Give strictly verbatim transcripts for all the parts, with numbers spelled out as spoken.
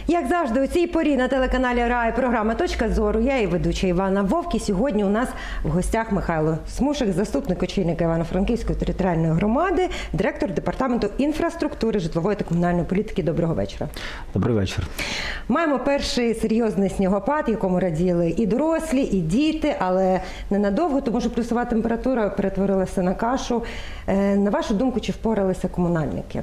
Як завжди, у цій порі на телеканалі Рай програма «Точка зору». Я і ведуча Івана Вовк. І сьогодні у нас в гостях Михайло Смушик, заступник очільника Івано-Франківської територіальної громади, директор департаменту інфраструктури, житлової та комунальної політики. Доброго вечора. Добрий вечір. Маємо перший серйозний снігопад, якому раділи і дорослі, і діти, але ненадовго, тому що плюсова температура перетворилася на кашу. На вашу думку, чи впоралися комунальники?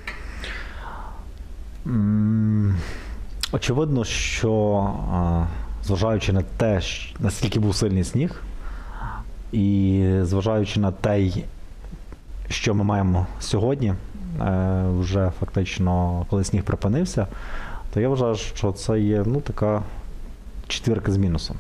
Очевидно, що зважаючи на те, наскільки був сильний сніг, і зважаючи на те, що ми маємо сьогодні, вже фактично, коли сніг припинився, то я вважаю, що це є ну, така четвірка з мінусом.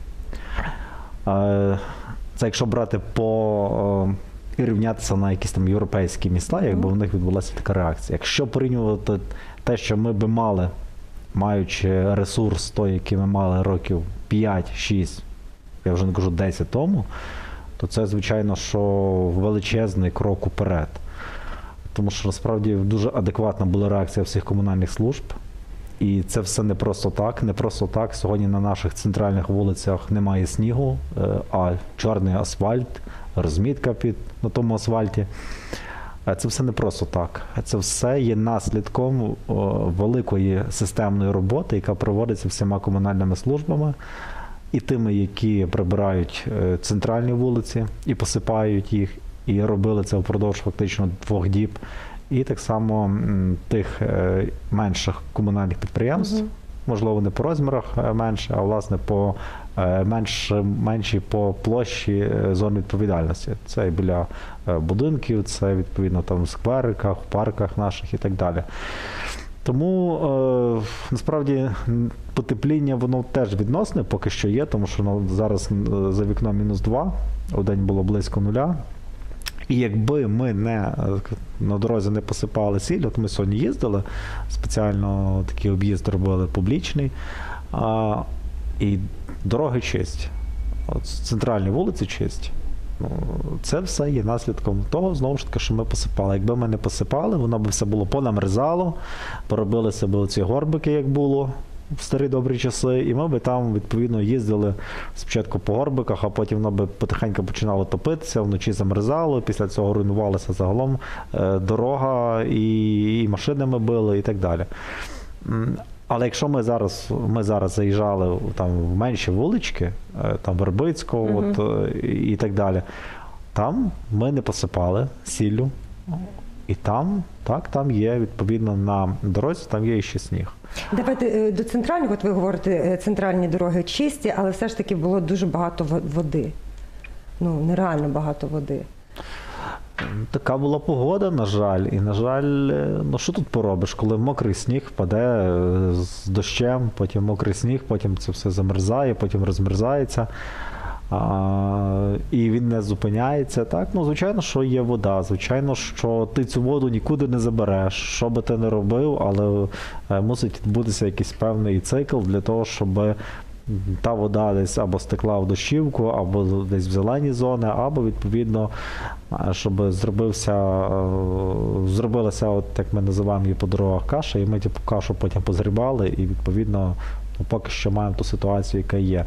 Це якщо брати по і рівнятися на якісь там європейські міста, якби в них відбулася така реакція. Якщо порівнювати те, що ми би мали, маючи ресурс той, який ми мали років п'ять-шість, я вже не кажу десять тому, то це, звичайно, що величезний крок уперед. Тому що, насправді, дуже адекватна була реакція всіх комунальних служб. І це все не просто так, не просто так. Сьогодні на наших центральних вулицях немає снігу, а чорний асфальт, розмітка під, на тому асфальті. Це все не просто так. Це все є наслідком великої системної роботи, яка проводиться всіма комунальними службами, і тими, які прибирають центральні вулиці і посипають їх, і робили це впродовж фактично двох діб. І так само тих менших комунальних підприємств, угу. можливо, не по розмірах менше, а власне по менш, менші по площі зон відповідальності. Це і біля будинків, це відповідно там в сквериках, в парках наших і так далі. Тому е, насправді потепління воно теж відносне поки що є, тому що ну, зараз за вікном мінус два, у день було близько нуля. І якби ми не, на дорозі не посипали сіль, от ми сьогодні їздили, спеціально такий об'їзд робили публічний, а, і дороги чисті, от центральні вулиці чисті. Ну, це все є наслідком того, знову ж таки, що ми посипали. Якби ми не посипали, воно б все було понамерзало, поробилися б оці горбики, як було в старі добрі часи, і ми би там, відповідно, їздили спочатку по горбиках, а потім воно би потихеньку починало топитися, вночі замерзало, після цього руйнувалася загалом е, дорога, і, і машини ми били, і так далі. Але якщо ми зараз, ми зараз заїжджали там, в менші вулички, там Вербицького mm-hmm. от, і так далі, там ми не посипали сіллю, і там, так, там є, відповідно, на дорозі, там є ще сніг. Давайте до центральних, от ви говорите, центральні дороги чисті, але все ж таки було дуже багато води. Ну, нереально багато води. Така була погода, на жаль, і, на жаль, ну що тут поробиш, коли мокрий сніг впаде з дощем, потім мокрий сніг, потім це все замерзає, потім розмерзається, а, і він не зупиняється. Так, ну, звичайно, що є вода, звичайно, що ти цю воду нікуди не забереш, що би ти не робив, але мусить відбутися якийсь певний цикл для того, щоб та вода десь або стекла в дощівку, або десь в зелені зони, або, відповідно, щоб зробився, зробилася, от, як ми називаємо її по дорогах, каша, і ми типу кашу потім позгрібали, і, відповідно, ну, поки що маємо ту ситуацію, яка є.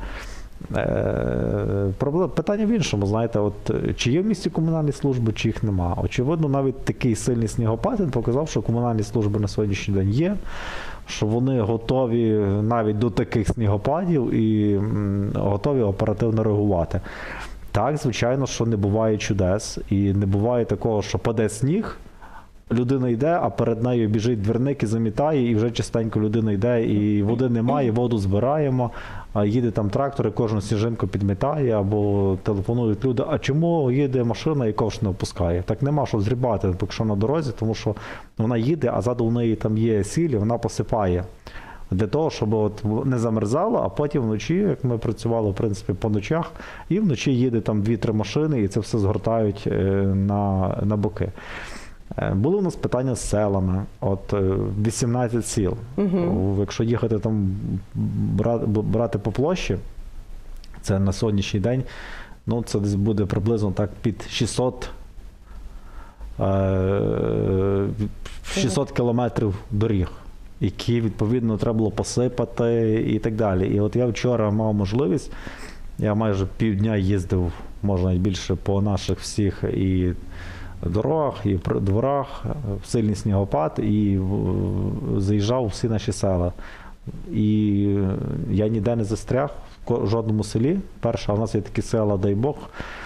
Е, питання в іншому, знаєте, от, чи є в місті комунальні служби, чи їх нема. Очевидно, навіть такий сильний снігопад він показав, що комунальні служби на сьогоднішній день є, що вони готові навіть до таких снігопадів і м, готові оперативно реагувати. Так, звичайно, що не буває чудес, і не буває такого, що паде сніг, людина йде, а перед нею біжить двірник і замітає, і вже частенько людина йде, і води немає, воду збираємо, а їде там трактор, і кожну сніжинку підмітає, або телефонують люди, а чому їде машина і ковш не опускає? Так нема що зрібати, якщо на дорозі, тому що вона їде, а ззаду в неї там є сіль, і вона посипає. Для того, щоб от не замерзало, а потім вночі, як ми працювали, в принципі, по ночах, і вночі їде там дві-три машини, і це все згортають на, на боки. Були у нас питання з селами, от вісімнадцять сіл. Угу. Якщо їхати там, брати, брати по площі, це на сьогоднішній день, ну це десь буде приблизно так під шістсот, шістсот кілометрів доріг. які, відповідно, треба було посипати і так далі. І от я вчора мав можливість, я майже півдня їздив, можна навіть більше, по наших всіх і дорогах, і в дворах, в сильний снігопад, і заїжджав у всі наші села. І я ніде не застряг в жодному селі. Перше, а в нас є такі села, дай Бог,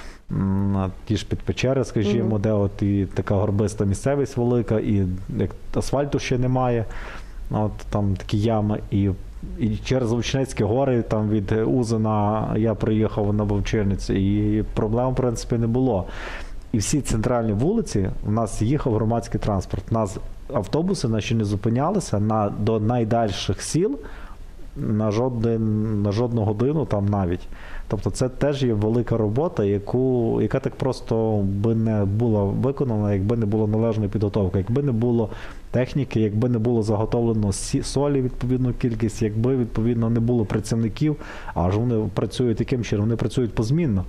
ті ж Підпечери, скажімо, mm-hmm. де от і така горбиста місцевість велика, і як асфальту ще немає, от там такі ями. І, і через Вовчинецькі гори, там від Узина я приїхав на Вовчинець, і проблем, в принципі, не було. І всі центральні вулиці у нас їхав громадський транспорт. У нас автобуси наші не зупинялися на, до найдальших сіл на, жоден, на жодну годину там навіть. Тобто це теж є велика робота, яку, яка так просто би не була виконана, якби не було належної підготовки, якби не було техніки, якби не було заготовлено солі відповідну кількість, якби відповідно не було працівників, а ж вони працюють таким чином, вони працюють позмінно.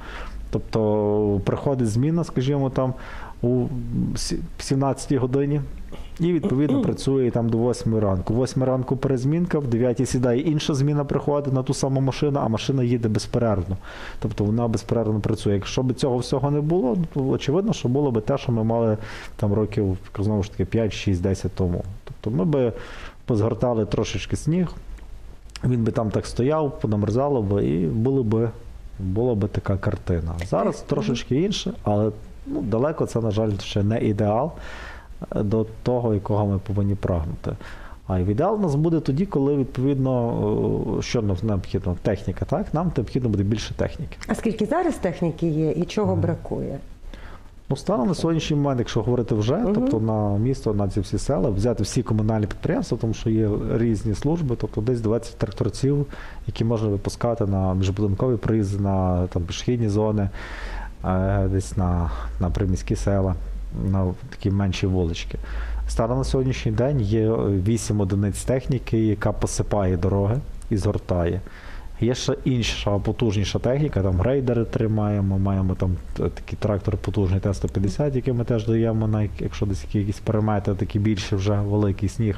Тобто приходить зміна, скажімо, там у сімнадцятій годині і, відповідно, працює там до восьмої ранку. восьмої ранку перезмінка, в дев'ятій сідає інша зміна, приходить на ту саму машину, а машина їде безперервно. Тобто вона безперервно працює. Якщо б цього всього не було, то очевидно, що було б те, що ми мали там років, знову ж таки, п'ять, шість, десять тому. Тобто ми б позгортали трошечки сніг, він би там так стояв, понамерзало б і було б була би така картина. Зараз трошечки інше, але ну, далеко це, на жаль, ще не ідеал до того, якого ми повинні прагнути. А ідеал у нас буде тоді, коли, відповідно, що нам необхідно? Техніка, так? Нам необхідно буде більше техніки. А скільки зараз техніки є і чого mm. бракує? Ну, станом на сьогоднішній момент, якщо говорити вже, uh-huh. тобто на місто, на ці всі села, взяти всі комунальні підприємства, тому що є різні служби, тобто десь двадцять тракторців, які можна випускати на міжбудинкові проїзди, на там, пішохідні зони, десь на, на приміські села, на такі менші вулички. Станом на сьогоднішній день є вісім одиниць техніки, яка посипає дороги і згортає. Є ще інша потужніша техніка, там грейдери тримаємо, маємо там такий трактор потужний Т сто п'ятдесят, який ми теж даємо, на, якщо десь якісь перемети, такі більші вже великий сніг.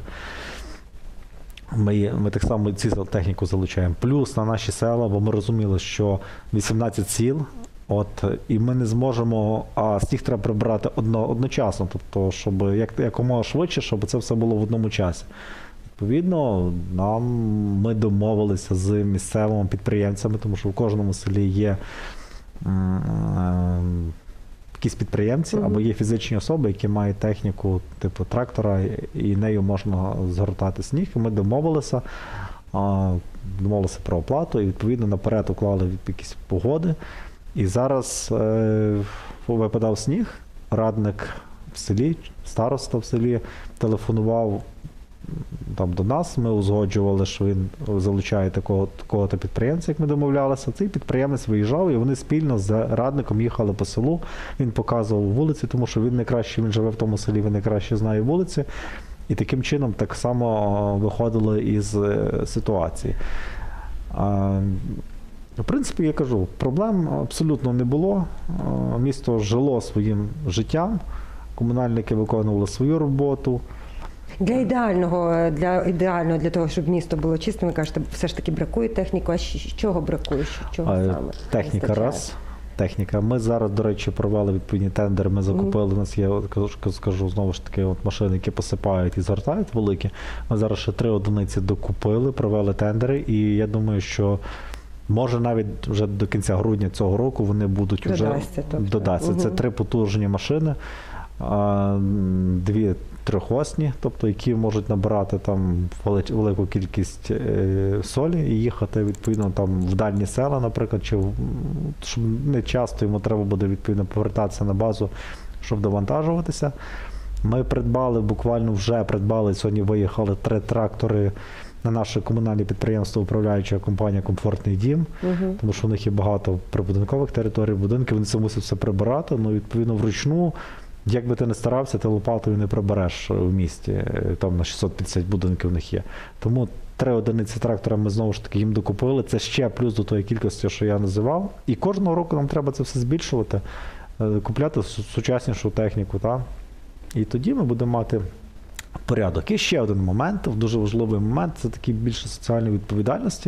Ми, ми так само цю техніку залучаємо. Плюс на наші села, бо ми розуміли, що вісімнадцять сіл, от, і ми не зможемо, а сніг треба прибирати одно, одночасно, тобто, щоб як, якомога швидше, щоб це все було в одному часі. Відповідно, нам ми домовилися з місцевими підприємцями, тому що в кожному селі є е, е, якісь підприємці mm-hmm. або є фізичні особи, які мають техніку типу трактора, і нею можна згортати сніг. І ми домовилися, е, домовилися про оплату і, відповідно, наперед уклали якісь погоди. І зараз е, випадав сніг, радник в селі, староста в селі телефонував там до нас, ми узгоджували, що він залучає такого, такого-то підприємця, як ми домовлялися. Цей підприємець виїжджав, і вони спільно з радником їхали по селу. Він показував вулиці, тому що він найкраще, він живе в тому селі, він найкраще знає вулиці. І таким чином так само виходили із ситуації. В принципі, я кажу, проблем абсолютно не було. Місто жило своїм життям, комунальники виконували свою роботу. Для ідеального, для ідеального, для того, щоб місто було чистим, ви кажете, все ж таки бракує техніку. А чого бракує? Чого а, саме? Техніка вистачає? Раз. Техніка. Ми зараз, до речі, провели відповідні тендери, ми закупили, mm-hmm. у нас є, скажу, знову ж таки, от машини, які посипають і згортають великі. Ми зараз ще три одиниці докупили, провели тендери, і я думаю, що може навіть вже до кінця грудня цього року вони будуть вже додасться. Тобто. додасться. Mm-hmm. Це три потужні машини, дві трьохосні, тобто які можуть набирати там велику кількість е, солі і їхати відповідно там в дальні села, наприклад, чи щоб не часто йому треба буде відповідно повертатися на базу, щоб довантажуватися. Ми придбали, буквально вже придбали, сьогодні виїхали три трактори на наше комунальне підприємство, управляюча компанія «Комфортний дім», угу. тому що в них є багато прибудинкових територій, будинків, вони це мусять все прибирати, ну відповідно вручну. Як би ти не старався, ти лопатою не прибереш в місті, там на шістсот п'ятдесят будинків в них є. Тому три одиниці трактора ми знову ж таки їм докупили, це ще плюс до тої кількості, що я називав. І кожного року нам треба це все збільшувати, купляти сучаснішу техніку. Та? І тоді ми будемо мати порядок. І ще один момент, дуже важливий момент, це такий більше соціальної відповідальності.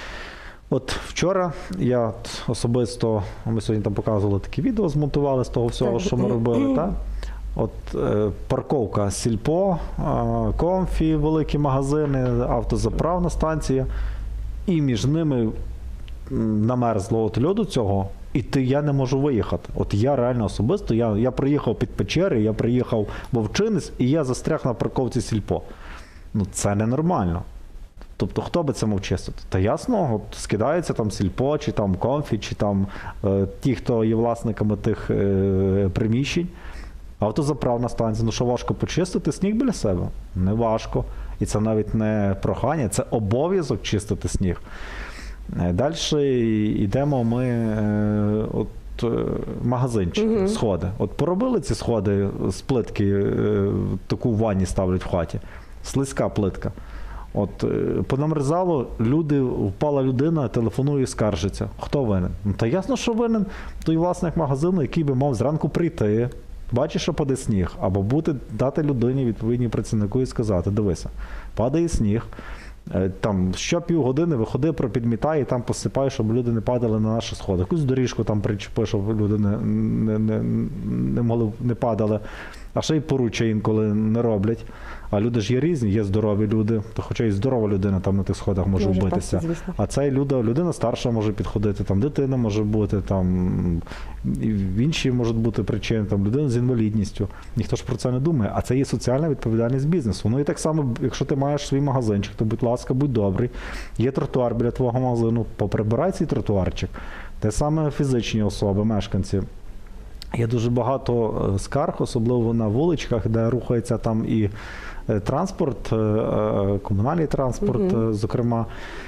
От вчора я от особисто, ми сьогодні там показували такі відео, змонтували з того всього, Так. що ми робили, так? От е, парковка Сільпо, е, Комфі, великі магазини, автозаправна станція, і між ними м, намерзло от льоду цього, і ти, я не можу виїхати. От я реально особисто, я, я приїхав під Печери, я приїхав в Вовчинець, і я застряг на парковці Сільпо. Ну це ненормально. Тобто, хто би це мав чистити? Та ясно, от скидається там Сільпо, чи там Комфі, чи там е, ті, хто є власниками тих е, приміщень. Автозаправна станція, ну що важко почистити сніг біля себе? Не важко. І це навіть не прохання, це обов'язок чистити сніг. Е, Далі йдемо ми, е, от е, магазинчики, Мгм. сходи. От поробили ці сходи з плитки, е, таку в ванні ставлять в хаті. Слизька плитка. От е, понамерзало, люди, впала людина, телефонує і скаржиться. Хто винен? Ну, та ясно, що винен той власник магазину, який би мав зранку прийти, бачиш, що паде сніг, або бути, дати людині, відповідній працівнику і сказати, дивися, падає сніг, е, там що півгодини виходи, пропідмітай і там посипай, щоб люди не падали на наші сходи. Якусь доріжку там причепи, щоб люди не, не, не, не могли, не падали. А ще й поруччя інколи не роблять. А люди ж є різні, є здорові люди, то хоча й здорова людина там на тих сходах може, Може вбитися. впасти, звісно. А ця людина, людина старша може підходити, там дитина може бути, там і інші можуть бути причини, там людина з інвалідністю. Ніхто ж про це не думає. А це є соціальна відповідальність бізнесу. Ну і так само, якщо ти маєш свій магазинчик, то будь ласка, будь добрий. Є тротуар біля твого магазину, поприбирай цей тротуарчик. Те саме фізичні особи, мешканці. Є дуже багато е, скарг, особливо на вуличках, де рухається там і е, транспорт, е, е, комунальний транспорт, Мгм. е, зокрема.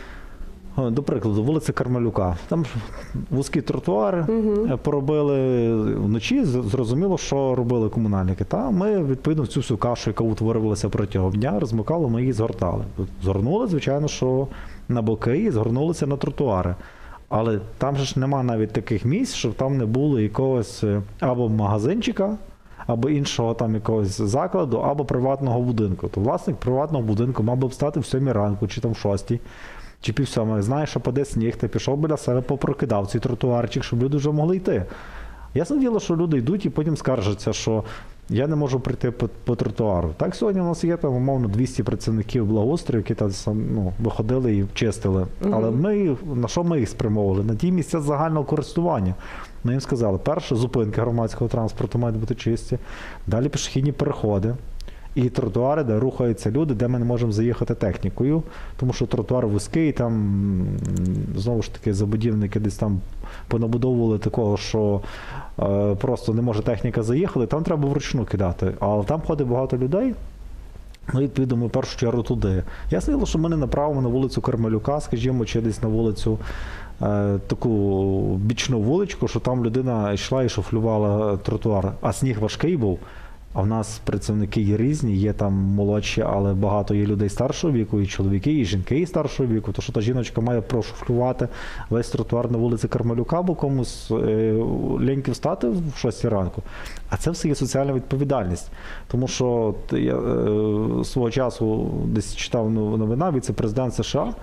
Е, До прикладу, вулиця Кармелюка. Там ж вузькі тротуари Мгм. е, поробили вночі, з- зрозуміло, що робили комунальники. Та ми, відповідно, цю всю кашу, яка утворювалася протягом дня, розмикали, ми її згортали. Згорнули, звичайно, що на боки і згорнулися на тротуари. Але там же ж нема навіть таких місць, щоб там не було якогось е, або магазинчика, або іншого там якогось закладу, або приватного будинку. То власник приватного будинку мав би встати в сьомій ранку, чи там в шостій, чи пів сьомої. Знаєш, що паде сніг, ти пішов біля себе, попрокидав цей тротуарчик, щоб люди вже могли йти. Ясне діло, що люди йдуть і потім скаржаться, що я не можу прийти по, по тротуару. Так, сьогодні у нас є там, умовно, двісті працівників благоустрою, які там сам, ну, виходили і чистили. Мгм. Але ми, на що ми їх спрямовували? На ті місця загального користування. Ми їм сказали, перше, зупинки громадського транспорту мають бути чисті, далі пішохідні переходи. І тротуари, де рухаються люди, де ми не можемо заїхати технікою, тому що тротуар вузький, там м, знову ж таки забудівники десь там понабудовували такого, що е, просто не може техніка заїхати, там треба вручну кидати. Але там ходить багато людей. Ну, відповідно, ми в першу чергу туди. Ясно діло, що ми не направимо на вулицю Кармелюка, скажімо, чи десь на вулицю е, таку бічну вуличку, що там людина йшла і шофлювала тротуар, а сніг важкий був. А в нас працівники є різні, є там молодші, але багато є людей старшого віку, і чоловіки, і жінки і старшого віку. То що та жіночка має прошофлювати весь тротуар на вулиці Кармелюка, бо комусь е, ліньки встати в шостій ранку. А це все є соціальна відповідальність. Тому що от я е, свого часу десь читав новина, віце-президент США,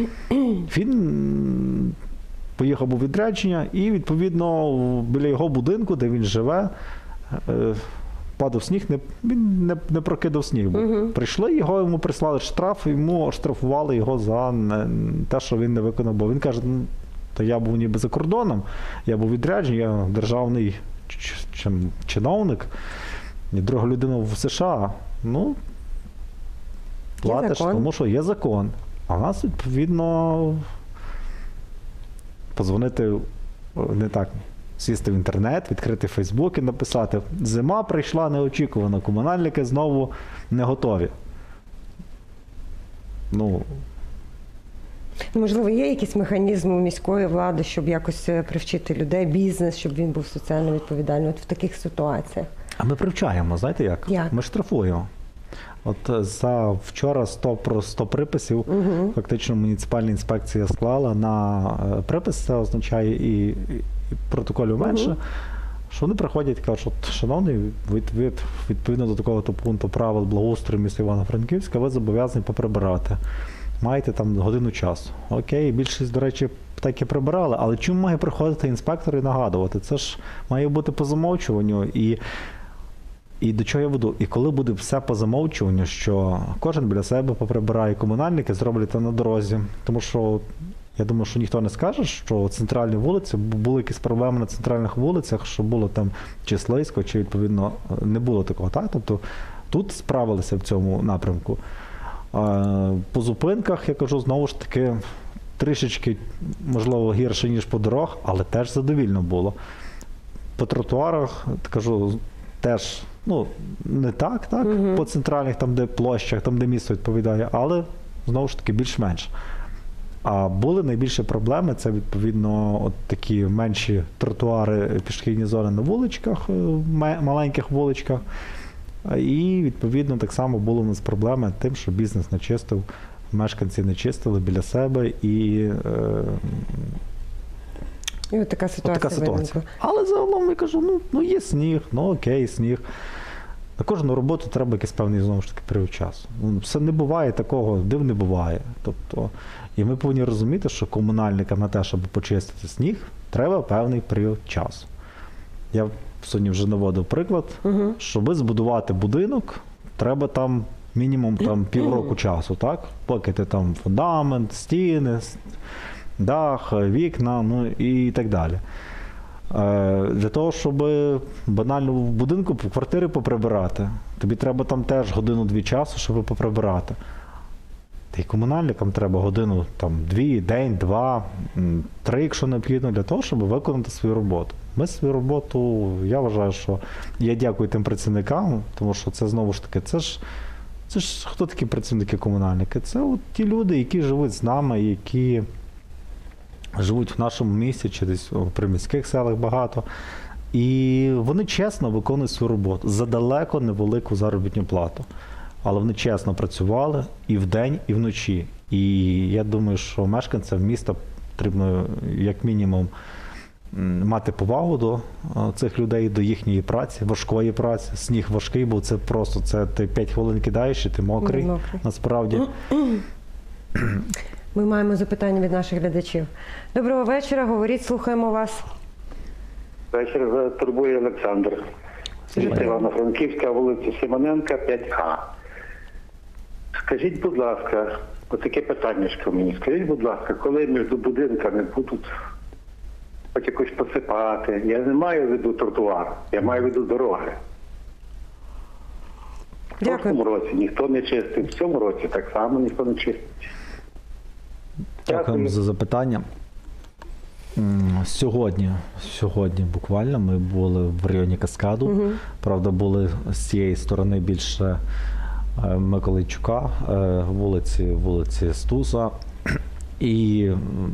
він поїхав у відрядження і, відповідно, біля його будинку, де він живе, е, падав сніг, не, він не, не прокидав сніг. Бо Мгм. прийшли його, йому прислали штраф, йому оштрафували його за не, те, що він не виконав. Бо він каже, ну, то я був ніби за кордоном, я був відряджений, я державний ч- ч- чиновник, і друга людина в США. Ну, платиш, закон. тому що є закон. А в нас, відповідно, позвонити не так. Сісти в інтернет, відкрити Фейсбук і написати: зима прийшла неочікувано, комунальники знову не готові. Ну, Можливо, є якийсь механізм у міської влади, щоб якось е, привчити людей, бізнес, щоб він був соціально відповідальним от в таких ситуаціях? а ми привчаємо, знаєте як? Як? Ми штрафуємо. От е, за вчора сто, про сто приписів Угу. фактично муніципальна інспекція склала на е, припис, це означає і, і протоколів менше, Мгм. що вони приходять і кажуть, от, шановний, від, від, відповідно до такого пункту правил благоустрою міста Івано-Франківська, ви зобов'язані поприбирати. Маєте там годину часу. Окей, більшість, до речі, так і прибирали, але чому має приходити інспектор і нагадувати? Це ж має бути по замовчуванню. І, і до чого я веду? І коли буде все по замовчуванню, що кожен біля себе поприбирає, комунальники зроблять це на дорозі. Тому що я думаю, що ніхто не скаже, що центральні вулиці, були якісь проблеми на центральних вулицях, що було там чи слизько, чи відповідно не було такого. Так? Тобто тут справилися в цьому напрямку. По зупинках, я кажу, знову ж таки, трішечки, можливо, гірше, ніж по дорогах, але теж задовільно було. По тротуарах, кажу, теж, ну, не так, так, угу. По центральних, там, де площах, там, де місто відповідає, але, знову ж таки, більш-менш. А були найбільші проблеми, це, відповідно, от такі менші тротуари, пішохідні зони на вуличках, маленьких вуличках. І, відповідно, так само були у нас проблеми тим, що бізнес не чистив, мешканці не чистили біля себе і... Е, і от така ситуація. От така ситуація. Але загалом я кажу, ну, ну є сніг, ну окей, сніг. На кожну роботу треба якийсь певний, знову ж таки, період часу. Все не буває такого, див не буває. Тобто, і ми повинні розуміти, що комунальникам на те, щоб почистити сніг, треба певний період часу. Я сьогодні вже наводив приклад, угу. Щоб збудувати будинок, треба там мінімум там, півроку часу, так? Поки ти там фундамент, стіни, дах, вікна, ну і так далі. Е, для того, щоб банально в будинку, в квартирі поприбирати, тобі треба там теж годину-дві часу, щоб поприбирати. Та й комунальникам треба годину, там, дві, день, два, три, якщо необхідно, для того, щоб виконати свою роботу. Ми свою роботу, я вважаю, що я дякую тим працівникам, тому що це, знову ж таки, це ж, це ж хто такі працівники-комунальники? Це от ті люди, які живуть з нами, які живуть в нашому місті, чи десь в приміських селах багато. І вони чесно виконують свою роботу за далеко невелику заробітну плату. Але вони чесно працювали і вдень, і вночі. І я думаю, що мешканцям міста потрібно, як мінімум, мати повагу до цих людей, до їхньої праці, важкої праці. Сніг важкий, бо це просто, це ти п'ять хвилин кидаєш і ти мокрий, мокрий. Насправді. Ми маємо запитання від наших глядачів. Доброго вечора, говоріть, слухаємо вас. Вечір турбує Олександр. Місто Івано-Франківська, вулиця Симоненка, п'ять А. Скажіть, будь ласка, отаке питаннячко мені. Скажіть, будь ласка, коли між будинками будуть хоч якось посипати? Я не маю в виду тротуар, я маю в виду дороги. В прошлому році ніхто не чистив, в цьому році так само ніхто не чистить. Дякуємо за запитання. Сьогодні, сьогодні буквально ми були в районі Каскаду. Угу. Правда, були з цієї сторони більше Миколайчука, вулиці, вулиці Стуса. І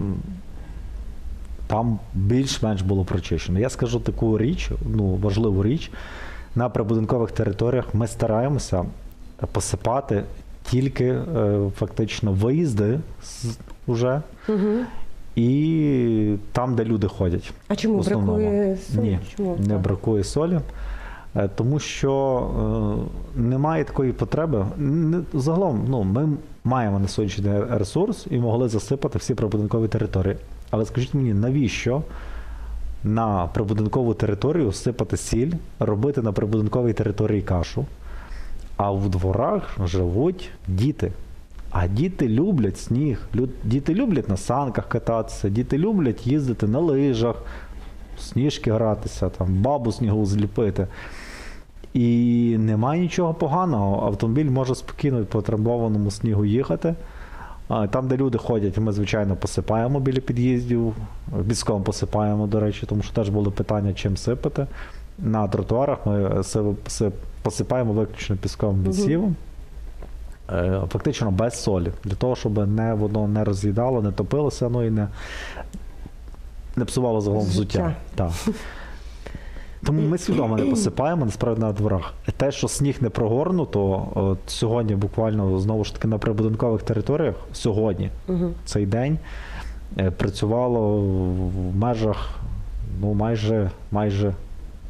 там більш-менш було прочищено. Я скажу таку річ, ну, важливу річ. На прибудинкових територіях ми стараємося посипати тільки фактично виїзди вже. Угу. І там, де люди ходять. А чому бракує солі? Ні, чому? не бракує солі. Тому що е, немає такої потреби. Не, загалом, ну, ми маємо на сьогоднішній день ресурс і могли засипати всі прибудинкові території. Але скажіть мені, навіщо на прибудинкову територію сипати сіль, робити на прибудинковій території кашу, а в дворах живуть діти? А діти люблять сніг, діти люблять на санках кататися, діти люблять їздити на лижах, сніжки гратися, там, бабу снігу зліпити. І немає нічого поганого. Автомобіль може спокійно по трамбованому снігу їхати. Там, де люди ходять, ми, звичайно, посипаємо біля під'їздів, піском посипаємо, до речі, тому що теж були питання, чим сипати. На тротуарах ми посипаємо виключно піском відсівом. Фактично без солі, для того, щоб не, воно не роз'їдало, не топилося, ну і не, не псувало загалом взуття. Так. Тому ми свідомо не посипаємо, насправді, на дворах. Те, що сніг не прогорнуто, от сьогодні буквально, знову ж таки, на прибудинкових територіях, сьогодні, угу. цей день, працювало в межах, ну, майже, майже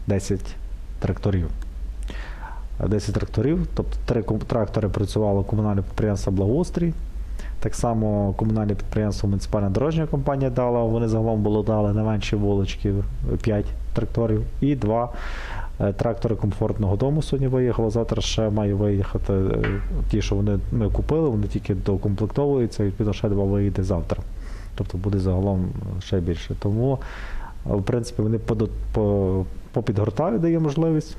десять тракторів. десять тракторів, тобто три ком- трактори працювало комунальне підприємство «Благоустрій». Так само комунальне підприємство «Муніципальна дорожня компанія» дала, вони загалом було дали не менші вулички, п'ять тракторів і два е, трактори комфортного дому сьогодні виїхало. Завтра ще має виїхати е, ті, що вони ми купили, вони тільки докомплектовуються, і відповідно ще два виїде завтра. Тобто буде загалом ще більше. Тому, е, в принципі, вони по, по, по підгортаю дає можливість.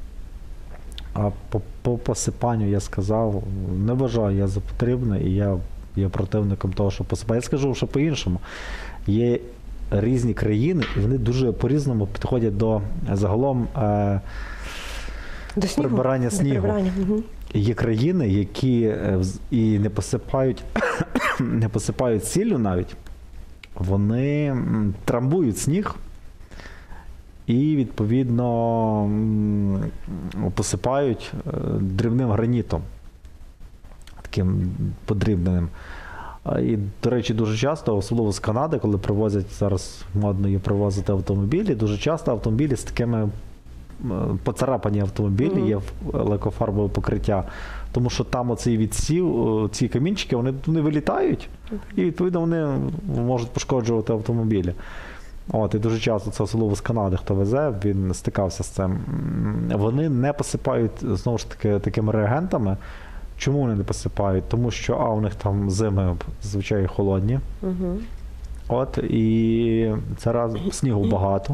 А по, по посипанню я сказав, не вважаю я за потрібне, і я є противником того, що посипати. Я скажу, що по-іншому. Є різні країни, і вони дуже по-різному підходять до загалом е, До снігу? прибирання До снігу. прибирання, угу. Є країни, які е, вз- і не посипають, не посипають сіллю навіть, вони м, трамбують сніг. І, відповідно, м, посипають е, дрібним гранітом, таким подрібненим. А, І, до речі, дуже часто, особливо з Канади, коли привозять, зараз модно є привозити автомобілі, дуже часто автомобілі з такими м, поцарапані автомобілі, Мгм. є в- лакофарбове покриття, тому що там оцей відсів, о, ці камінчики, вони, вони вилітають, і, відповідно, вони можуть пошкоджувати автомобілі. От, і дуже часто це особливо з Канади, хто везе, він стикався з цим. М, Вони не посипають, знову ж таки, такими реагентами. Чому вони не посипають? Тому що, а, у них там зими зазвичай холодні. Угу. От, і це раз снігу багато.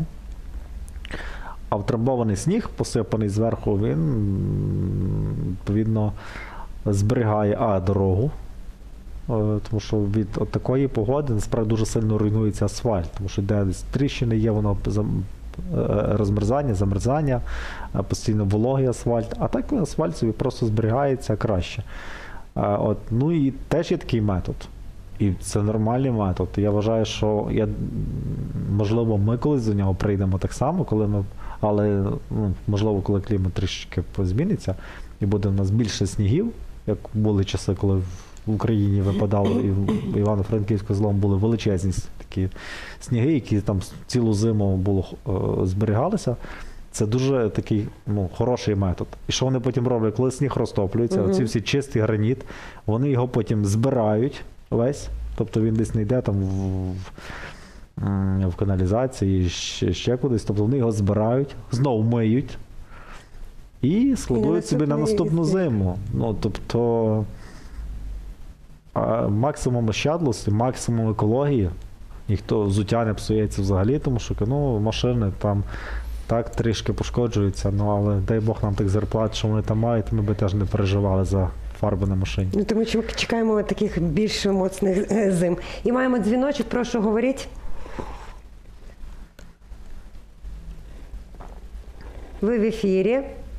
А втрамбований сніг, посипаний зверху, він, м, відповідно, зберігає, а, дорогу. Е, Тому що від от такої погоди насправді дуже сильно руйнується асфальт, тому що де десь тріщини є, воно зам- е, розмерзання, замерзання, е, постійно вологий асфальт, а так асфальт собі просто зберігається краще. Е, От, ну і теж є такий метод. І це нормальний метод. Я вважаю, що я, м, можливо, ми колись до нього прийдемо так само, коли ми, але ну, можливо, коли клімат трішки зміниться, і буде в нас більше снігів, як були часи, коли в Україні випадало, і в Івано-Франківську злом були величезні такі сніги, які там цілу зиму було е, зберігалися. Це дуже такий ну, хороший метод. І що вони потім роблять? Коли сніг розтоплюється, Мгм. оці всі чистий граніт, вони його потім збирають весь, тобто він десь не йде там в, в, м, в каналізації, ще, ще кудись, тобто вони його збирають, знову миють і складують собі на наступний наступну сніг. зиму. Ну, тобто а, максимум ощадливості, максимум екології. Ніхто взуття не псується взагалі, тому що ну, машини там так трішки пошкоджуються, ну але дай Бог нам так зарплат, що вони там мають, ми би теж не переживали за фарби на машині. Ну, тому що ми чекаємо таких більш моцних е, зим. І маємо дзвіночок, прошу, говоріть. Ви в ефірі.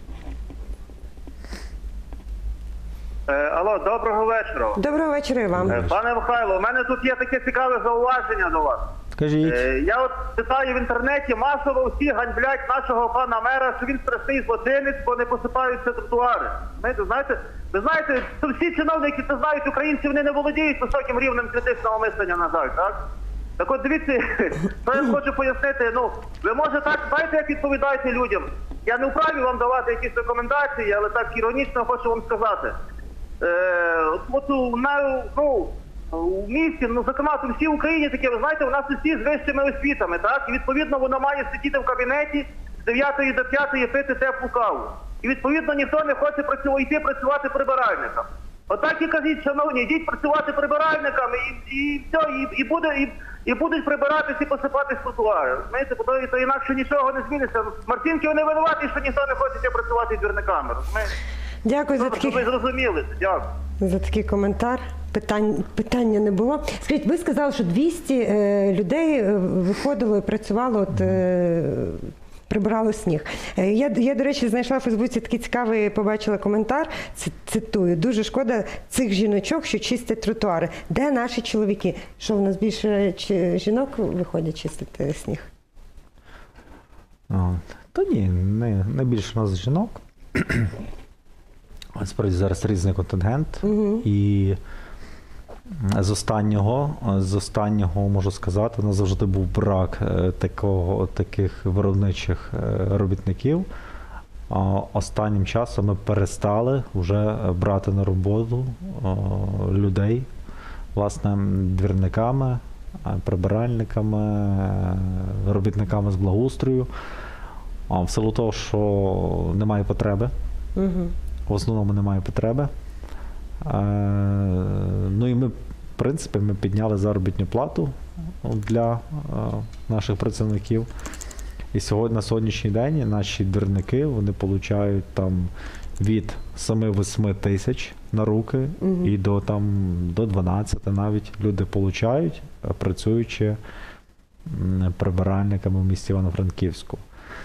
Е, Алло, доброго вечора. Доброго вечора і вам. Е, Пане Михайло, у мене тут є таке цікаве зауваження до вас. Кажіть, Е, Я от читаю в інтернеті, масово всі ганьблять нашого пана мера, що він страшний злочинець, бо не посипаються тротуари. Знаєте, знаєте, ви знаєте, що всі чиновники це знають, українці, вони не володіють високим рівнем критичного мислення, на жаль, так? Так от дивіться, що я хочу пояснити, ну, ви може так, знаєте, як відповідаєте людям. Я не вправі вам давати якісь рекомендації, але так іронічно хочу вам сказати. Е, от, от у, на, ну, у місті, ну, зокрема, у всій Україні таке, ви знаєте, у нас усі з вищими освітами, так? І відповідно воно має сидіти в кабінеті з дев'ятої до п'ятої пити теплу каву. І відповідно ніхто не хоче працювати, йти працювати прибиральником. Отак і кажіть, шановні, йдіть працювати прибиральниками і, і все, і, і, буде, і, і будуть прибиратись і посипатись тротуари. Знаєте, бо то, то інакше нічого не зміниться. Мартинки вони винуваті, що ніхто не хоче працювати двірниками, розумієте? Дякую за Ну, щоб ви такий, зрозуміли. Дякую. за такий коментар. Питань, питання не було. Скажіть, ви сказали, що двісті е, людей е, виходило і працювало, от, е, прибирало сніг. Е, я, я, до речі, знайшла в Фейсбуці такий цікавий, побачила коментар, ці- цитую, дуже шкода цих жіночок, що чистять тротуари. Де наші чоловіки? Що, в нас більше чи, жінок виходять чистити сніг? От. Та ні, не, не більше у нас жінок. Справді зараз різний контингент. Угу. І З останнього, з останнього можу сказати, у нас завжди був брак е, такого, таких виробничих е, робітників. А останнім часом ми перестали вже брати на роботу е, людей, власне, двірниками, е, прибиральниками, е, робітниками з благоустрою. А в силу того, що немає потреби, Угу. в основному немає потреби. Е, ну і ми, в принципі, ми підняли заробітну плату для е, наших працівників. І сьогодні, на сьогоднішній день наші двірники, вони отримують там від семи-восьми тисяч на руки Мгм. і до, там, до дванадцяти навіть люди отримують, працюючи м, прибиральниками в місті Івано-Франківську.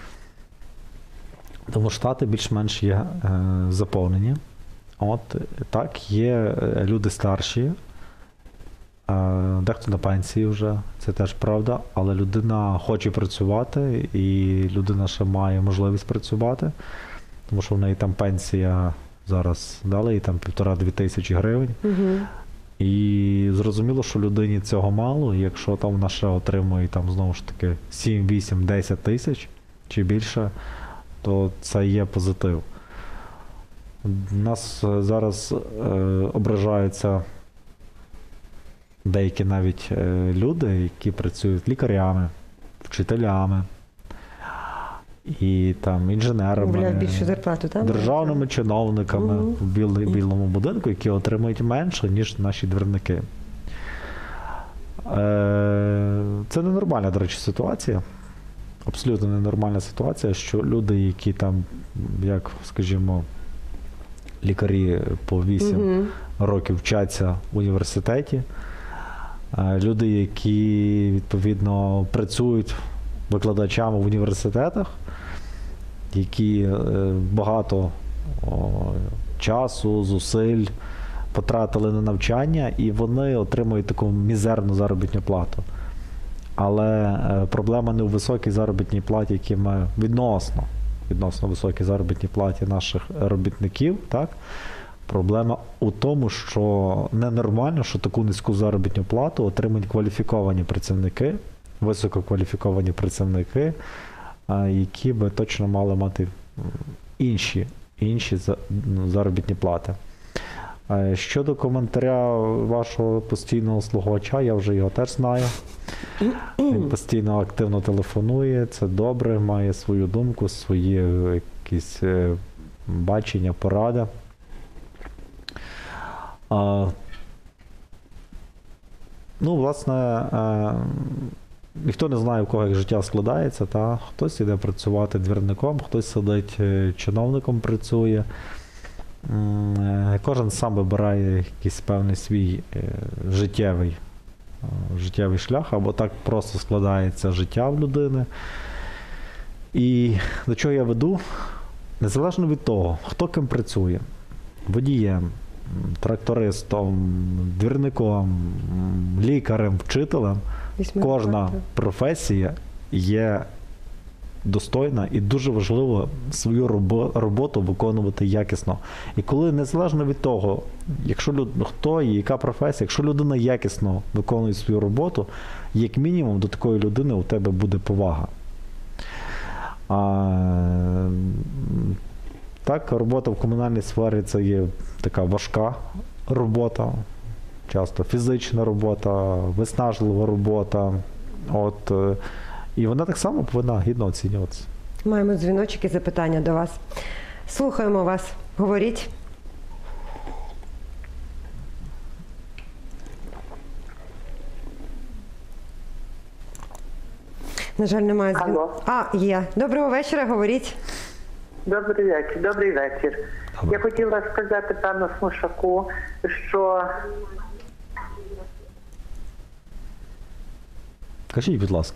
Тому штати більш-менш є е, заповнені. От, так, є е, люди старші, е, дехто на пенсії вже, це теж правда, але людина хоче працювати і людина ще має можливість працювати, тому що в неї там пенсія зараз дали, і там півтора-дві тисячі гривень. Угу. І зрозуміло, що людині цього мало, і якщо там вона ще отримує там, знову ж таки сім, вісім, десять тисяч чи більше, то це є позитив. У нас е, зараз е, ображаються деякі навіть е, люди, які працюють лікарями, вчителями і там інженерами, Мовляв, більшу зарплату, так? державними чиновниками Мгм. в біл- білому будинку, які отримують менше, ніж наші двірники. Е, Це ненормальна, до речі, ситуація. Абсолютно ненормальна ситуація, що люди, які там, як, скажімо, лікарі по вісім Мгм. років вчаться в університеті, е, люди, які, відповідно, працюють викладачами в університетах, які е, багато о, часу, зусиль потратили на навчання, і вони отримують таку мізерну заробітну плату. Але е, проблема не у високій заробітній платі, які ми відносно, відносно високій заробітній платі наших робітників, так? Проблема у тому, що ненормально, що таку низьку заробітну плату отримують кваліфіковані працівники, висококваліфіковані працівники, а, які би точно мали мати м, інші, інші за- ну, заробітні плати. Е, Щодо коментаря вашого постійного слухача, я вже його теж знаю. Він постійно активно телефонує, це добре, має свою думку, свої е, якісь е, бачення, поради. А, ну, власне, е, ніхто не знає, в кого як життя складається, та? Хтось іде працювати двірником, хтось сидить е, чиновником працює. М, е, Кожен сам вибирає якийсь певний свій е, життєвий, е, життєвий шлях, або так просто складається життя в людини. І до чого я веду? Незалежно від того, хто ким працює, водієм, м, трактористом, двірником, м, лікарем, вчителем, Візьмемо кожна факти. професія є достойна і дуже важливо свою робо- роботу виконувати якісно. І коли незалежно від того, якщо люд... хто і яка професія, якщо людина якісно виконує свою роботу, як мінімум до такої людини у тебе буде повага. А, м, так, робота в комунальній сфері це є така важка робота, часто фізична робота, виснажлива робота. От, е, і вона так само повинна гідно оцінюватися. Маємо дзвіночок і запитання до вас. Слухаємо вас. Говоріть. На жаль, немає дзвін... Алло. А, є. Доброго вечора, говоріть. Добрий вечір, добрий вечір. Добре. Я хотіла сказати пану Смушаку, що Кажіть, будь ласка.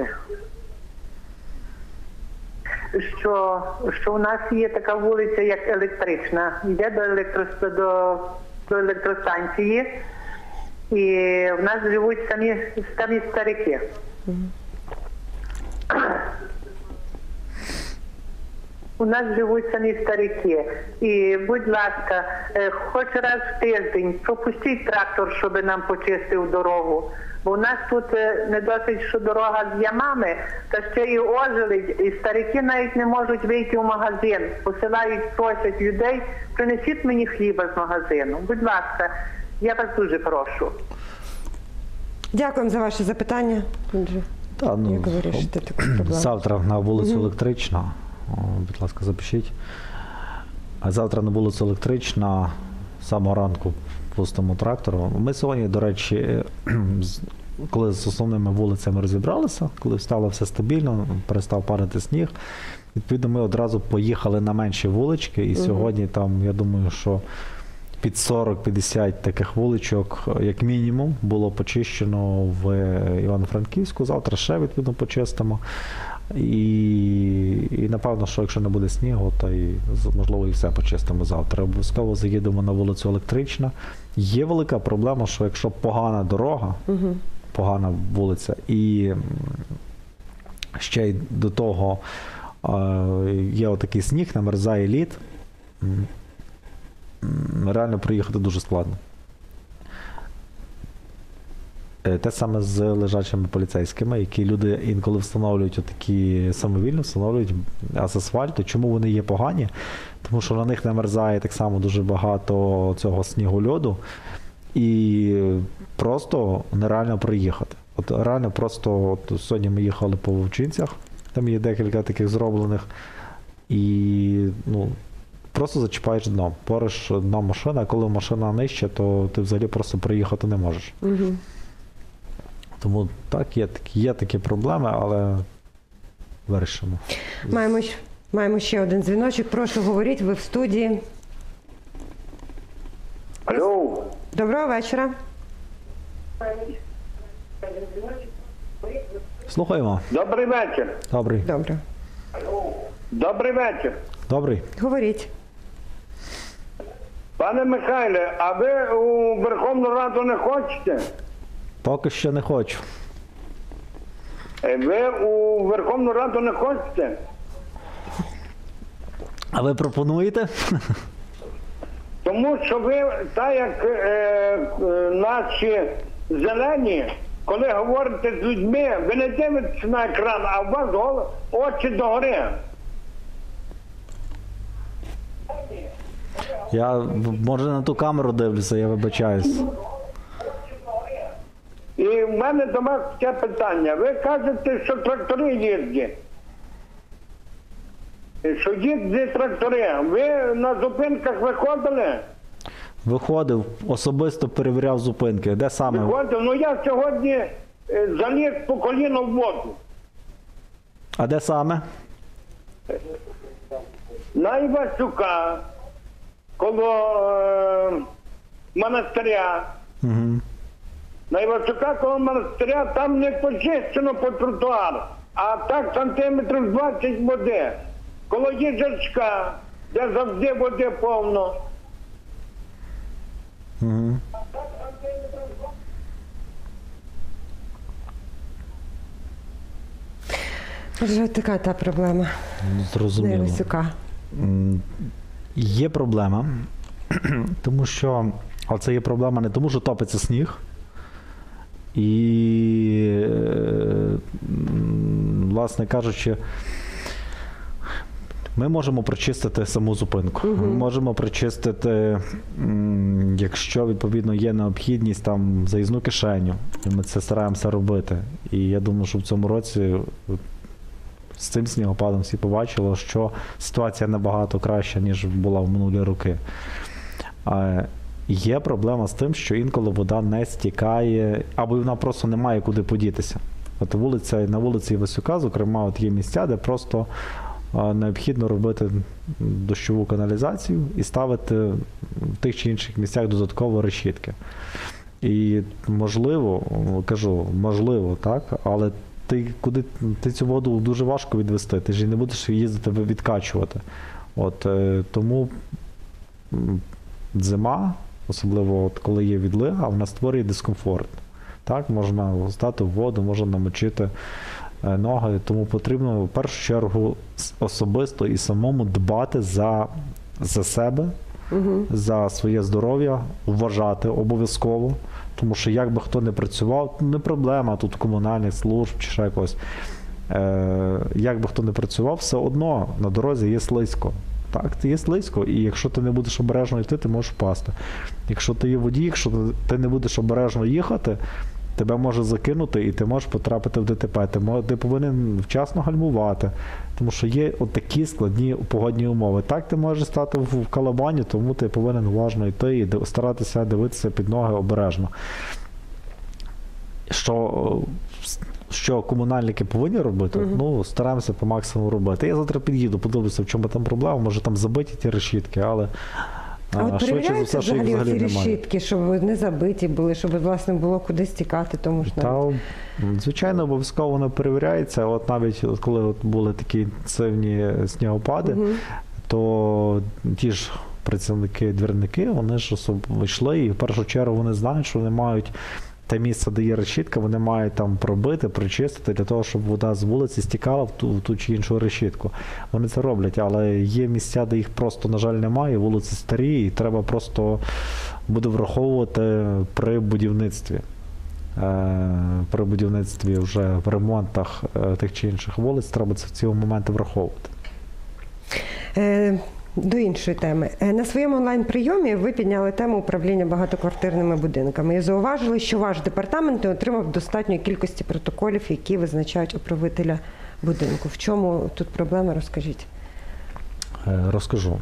що, що у нас є така вулиця, як електрична, йде до, електрос... до, до електростанції, і в нас живуть самі, самі старики. У нас живуть самі старики. І, будь ласка, е, хоч раз в тиждень пропустіть трактор, щоб нам почистив дорогу. Бо у нас тут е, не досить, що дорога з ямами, та ще і ожеледь, і старики навіть не можуть вийти в магазин. Посилають, просять людей, принесіть мені хліба з магазину. Будь ласка, я вас дуже прошу. Дякуємо за ваше запитання. Отже, Та, ну, як ви вирішите таку проблему? завтра на вулицю Електрична, о, будь ласка, запишіть. А завтра на вулицю Електрична, з самого ранку пустимо трактором. Ми сьогодні, до речі, з- коли з основними вулицями розібралися, коли стало все стабільно, перестав падати сніг, відповідно, ми одразу поїхали на менші вулички, і сьогодні там, я думаю, що під сорок-п'ятдесят таких вуличок, як мінімум, було почищено в Івано-Франківську. Завтра ще, відповідно, почистимо. І, і напевно, що якщо не буде снігу, то і, з- можливо, і все почистимо завтра. Обов'язково заїдемо на вулицю Електрична. Є велика проблема, що якщо погана дорога, погана вулиця, і м, ще й до того е, є отакий сніг, намерзає лід, м, м, реально проїхати дуже складно. Е, Те саме з лежачими поліцейськими, які люди інколи встановлюють отакі самовільно, встановлюють з асфальту. Чому вони є погані? Тому що на них намерзає так само дуже багато цього снігу льоду, і просто нереально проїхати. От реально просто от сьогодні ми їхали по Вовчинцях, там є декілька таких зроблених, і ну, просто зачіпаєш дно. Пориш дно машина, а коли машина нижче, то ти взагалі просто проїхати не можеш. Тому так, є такі, є такі проблеми, але вирішимо. Маємо, щ- маємо ще один дзвіночок. Прошу, говоріть, ви в студії. Алло, Доброго вечора. Слухаємо. добрий вечір. Добрий. Добре. Добрий вечір. Добрий. Говоріть. Пане Михайле, а ви у Верховну Раду не хочете? Поки що не хочу. Е, Ви у Верховну Раду не хочете? А ви пропонуєте? Тому що ви, так як е, е, наші зелені, коли говорите з людьми, ви не дивитеся на екран, а у вас гол- очі догори. Я, може, на ту камеру дивлюся, я вибачаюсь. І в мене до вас таке питання. Ви кажете, що трактори їздять. Що їздять трактори. Ви на зупинках виходили? Виходив, особисто перевіряв зупинки. Де саме? Виходив. Ну я сьогодні е, заліз по коліно в воду. А де саме? На Івасюка, коло е, монастиря. Угу. На Івасюка коло монастиря там не почищено по тротуар, а так сантиметрів двадцять води. Коло їжачка, де завжди води повно. Угу. Отже, така та проблема. Зрозуміло. Невисока. М, Є проблема, тому що, але це є проблема не тому, що топиться сніг, і, е, м, власне кажучи, ми можемо прочистити саму зупинку. Ми можемо прочистити, м, якщо відповідно є необхідність, там заїзну кишеню, і ми це стараємося робити. І я думаю, що в цьому році з цим снігопадом всі побачили, що ситуація набагато краща, ніж була в минулі роки. А є проблема з тим, що інколи вода не стікає, або вона просто не має куди подітися. От вулиця, на вулиці Івасюка, зокрема, от є місця, де просто а, необхідно робити дощову каналізацію і ставити в тих чи інших місцях додатково решітки. І можливо, кажу, можливо, так, але ти куди ти цю воду дуже важко відвести, ти ж і не будеш їздити відкачувати. От е, тому м, зима, особливо от коли є відлига, вона створює дискомфорт. Так, можна стати в воду, можна намочити е, ноги, тому потрібно в першу чергу с- особисто і самому дбати за, за себе, Угу. за своє здоров'я, вважати обов'язково. Тому що як би хто не працював, не проблема тут комунальних служб чи ще якось. Е, як би хто не працював, все одно на дорозі є слизько. Так, це є слизько, і якщо ти не будеш обережно йти, ти можеш впасти. Якщо ти є водій, якщо ти не будеш обережно їхати, тебе може закинути і ти можеш потрапити в ДТП. Ти, мо- ти повинен вчасно гальмувати, тому що є от такі складні погодні умови. Так ти можеш стати в в калабані, тому ти повинен уважно йти і див- старатися дивитися під ноги обережно. Що, що комунальники повинні робити, Мгм. ну, стараємося по максимуму робити. Я завтра під'їду, подивлюся, в чому там проблема, може там забиті ті решітки, але А от швидше за перевіряються все, що їх взагалі взагалі ці немає. решітки, щоб не забиті були, щоб власне було куди стікати, тому ж Та, м, звичайно, обов'язково воно перевіряється. От навіть от коли от були такі інтенсивні снігопади, Мгм. то ті ж працівники-двірники, вони ж особ- йшли, і в першу чергу вони знають, що вони мають те місце, де є решітка, вони мають там пробити, прочистити для того, щоб вода з вулиці стікала в ту, в ту чи іншу решітку. Вони це роблять, але є місця, де їх просто, на жаль, немає, вулиці старі, і треба просто буде враховувати при будівництві. Е, При будівництві вже в ремонтах е, тих чи інших вулиць треба це в ці моменти враховувати. Е, До іншої теми. Е, На своєму онлайн-прийомі ви підняли тему управління багатоквартирними будинками і зауважили, що ваш департамент не отримав достатньої кількості протоколів, які визначають управителя будинку. В чому тут проблема, розкажіть? Е, Розкажу.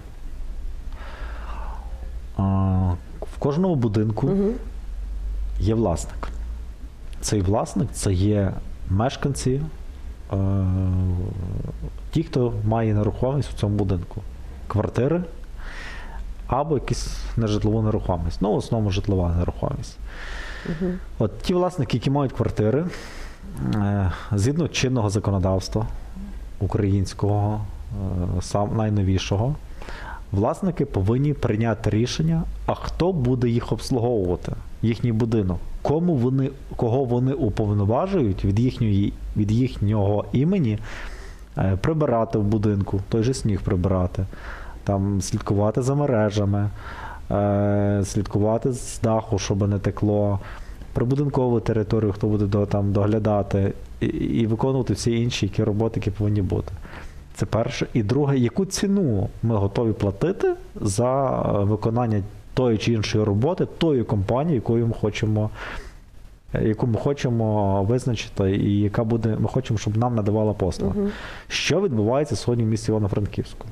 А, В кожному будинку Угу. є власник. Цей власник це є мешканці, е, ті, хто має нерухомість у цьому будинку. Квартири або якісь нежитлову нерухомість. Ну, в основному житлова нерухомість. Угу. От ті власники, які мають квартири, е, згідно чинного законодавства українського, е, сам найновішого, власники повинні прийняти рішення, а хто буде їх обслуговувати, їхній будинок, кому вони, кого вони уповноважують від їхньої, від їхнього імені е, прибирати в будинку, той же сніг прибирати, там слідкувати за мережами, е, слідкувати з даху, щоб не текло, прибудинкову територію, хто буде до, там доглядати, і, і виконувати всі інші які роботи, які повинні бути. Це перше. І друге, яку ціну ми готові платити за е, виконання тої чи іншої роботи, тої компанії, якою ми хочемо, е, яку ми хочемо визначити, і яка буде, ми хочемо, щоб нам надавала послуга. Угу. Що відбувається сьогодні в місті Івано-Франківську?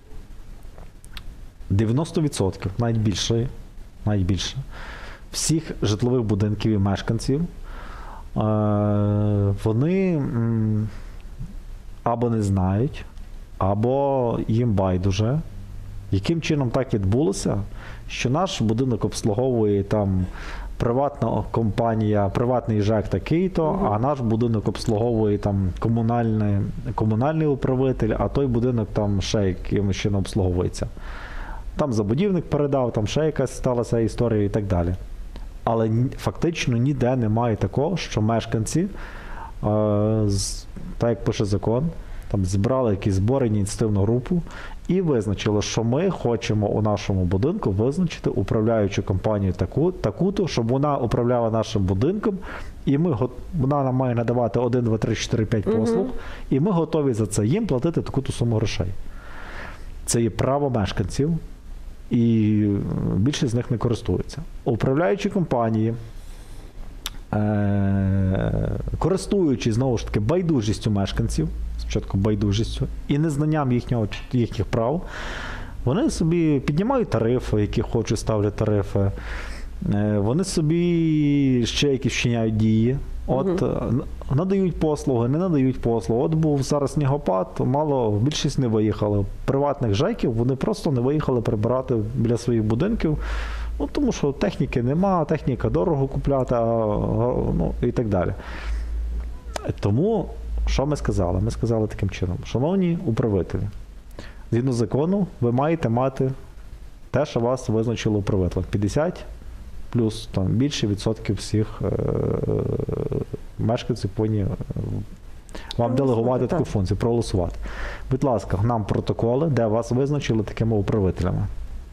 дев'яносто відсотків, навіть більше, навіть більше, всіх житлових будинків і мешканців, е, вони м, або не знають, або їм байдуже, яким чином так відбулося, що наш будинок обслуговує там приватна компанія, приватний ЖЕК такий-то, Мгм. а наш будинок обслуговує там комунальний, комунальний управитель, а той будинок там ще якимось чином обслуговується. Там забудівник передав, там ще якась сталася історія і так далі. Але ні- фактично ніде немає такого, що мешканці, е, з, так як пише закон, там зібрали якісь збори, ініціативну групу і визначили, що ми хочемо у нашому будинку визначити управляючу компанію таку, таку-то, щоб вона управляла нашим будинком, і ми, го- вона нам має надавати один, два, три, чотири, п'ять Мгм. послуг, і ми готові за це їм платити таку-то суму грошей. Це є право мешканців, і більшість з них не користуються. Управляючі компанії, е- користуючись, знову ж таки, байдужістю мешканців, спочатку байдужістю, і незнанням їхнього, їхніх прав, вони собі піднімають тарифи, які хочуть, ставлять тарифи, е- вони собі ще якісь вчиняють дії. От Мгм. е, н- надають послуги, не надають послуги. От був зараз снігопад, мало, більшість не виїхали. Приватних ЖЕКів вони просто не виїхали прибирати біля своїх будинків, ну, тому що техніки нема, техніка дорого купляти, а, ну, і так далі. Тому, що ми сказали? Ми сказали таким чином: шановні управителі, згідно закону, ви маєте мати те, що вас визначило управителем. п'ятдесят плюс там більше відсотків всіх е- мешканців повинні Вам делегувати так. таку функцію, проголосувати. Будь ласка, нам протоколи, де вас визначили такими управителями.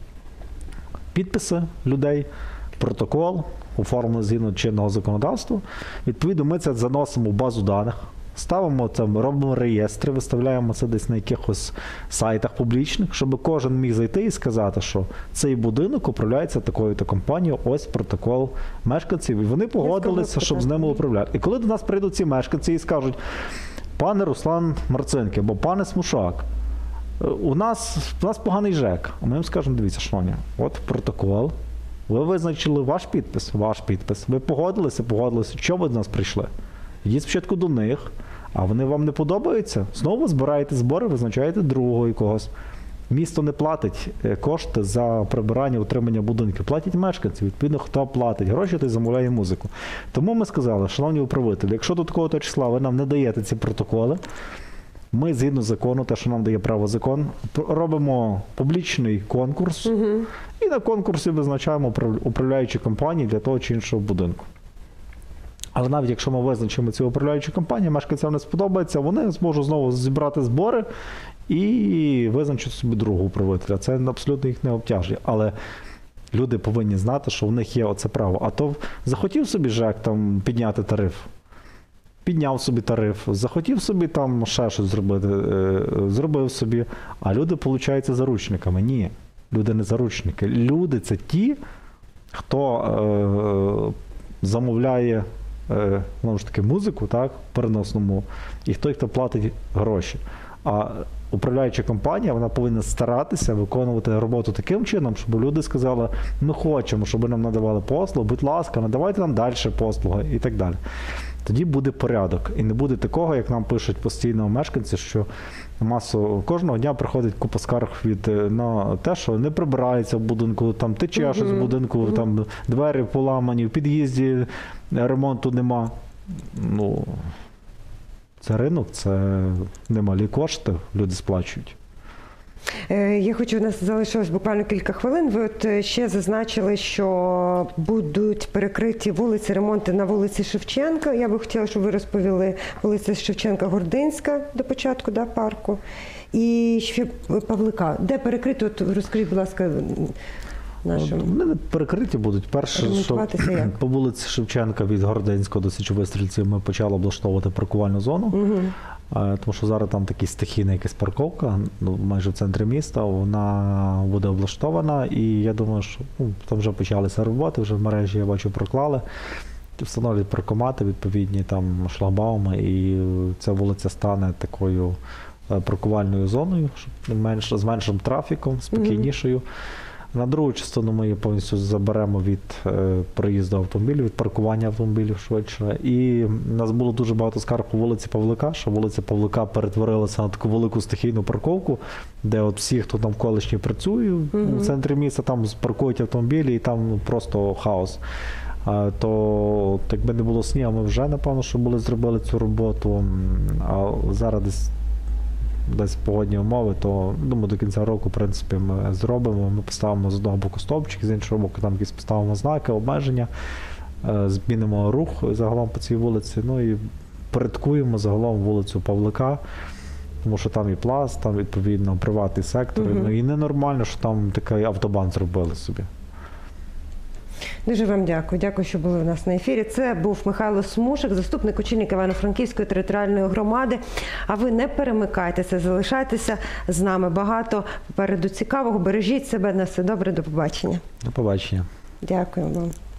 Підписи людей, протокол, оформлений згідно чинного законодавства. Відповідно, ми це заносимо в базу даних, ставимо там, робимо реєстри, виставляємо це десь на якихось сайтах публічних, щоб кожен міг зайти і сказати, що цей будинок управляється такою-то компанією, ось протокол мешканців. І вони погодилися, щоб з ними управляти. І коли до нас прийдуть ці мешканці і скажуть: пане Руслан Марцинки, або пане Смушак, у нас, у нас поганий ЖЕК. А ми їм скажемо: дивіться, шановні, от протокол, ви визначили ваш підпис, ваш підпис, ви погодилися, погодилися, що ви до нас прийшли? Йдіть спочатку до них, а вони вам не подобаються, знову збираєте збори, визначаєте другого якогось. Місто не платить кошти за прибирання, утримання будинків, платять мешканці. Відповідно, хто платить гроші, той замовляє музику. Тому ми сказали: шановні управителі, якщо до такого-то числа ви нам не даєте ці протоколи, ми, згідно закону, те, що нам дає право закон, робимо публічний конкурс, угу. і на конкурсі визначаємо управляючі компанії для того чи іншого будинку. Але навіть якщо ми визначимо ці управляючі компанії, мешканцям не сподобається, вони зможуть знову зібрати збори і визначити собі другого управителя. Це абсолютно їх не обтяжує. Але люди повинні знати, що в них є оце право. А то захотів собі ЖЕК там підняти тариф, підняв собі тариф, захотів собі там ще щось зробити, зробив собі, а люди, виходить, заручниками. Ні, люди не заручники. Люди – це ті, хто е, замовляє е, знову ж таки, музику, так, в переносному, і той, хто платить гроші. А управляюча компанія, вона повинна старатися виконувати роботу таким чином, щоб люди сказали: ми хочемо, щоб нам надавали послуги, будь ласка, надавайте нам далі послуги і так далі. Тоді буде порядок. І не буде такого, як нам пишуть постійно мешканці, що масово кожного дня приходить купа скарг від на те, що не прибирається в будинку, там тече uh-huh. щось в будинку, uh-huh. там двері поламані, в під'їзді ремонту нема. Ну, це ринок, це немалі кошти, люди сплачують. Я хочу, у нас залишилось буквально кілька хвилин. Ви от ще зазначили, що будуть перекриті вулиці, ремонти на вулиці Шевченка. Я би хотіла, щоб ви розповіли: вулиця Шевченка-Гординська до початку, да, парку, і ще Павлика. Де перекрито? От розкажіть, будь ласка, нашим. Вони перекриті будуть. Перше, що по вулиці Шевченка від Гординського до Січовистрільців ми почали облаштовувати паркувальну зону. Угу. Тому що зараз там така стихійна якась парковка, ну, майже в центрі міста, вона буде облаштована, і я думаю, що ну, там вже почалися роботи, вже в мережі, я бачу, проклали, встановлюють паркомати, відповідні там шлагбауми, і ця вулиця стане такою паркувальною зоною, щоб менш, з меншим трафіком, спокійнішою. Mm-hmm. На другу частину ми її повністю заберемо від е, проїзду автомобілів, від паркування автомобілів швидше. І в нас було дуже багато скарг по вулиці Павлика, що вулиця Павлика перетворилася на таку велику стихійну парковку, де от всі, хто там колишні працює mm-hmm. в центрі міста, там паркують автомобілі і там просто хаос. А, то якби не було снігу, ми вже, напевно, що були зробили цю роботу. А зараз десь десь погодні умови, то, думаю, до кінця року, в принципі, ми зробимо. Ми поставимо з одного боку стовпчик, з іншого боку там якісь поставимо знаки, обмеження, змінимо рух загалом по цій вулиці, ну і порядкуємо загалом вулицю Павлика, тому що там і пласт, там, відповідно, приватний сектор, угу. ну і ненормально, що там такий автобан зробили собі. Дуже вам дякую. Дякую, що були у нас на ефірі. Це був Михайло Смушак, заступник очільника Івано-Франківської територіальної громади. А ви не перемикайтеся, залишайтеся з нами. Багато попереду цікавого. Бережіть себе. На все добре. До побачення. До побачення. Дякую вам.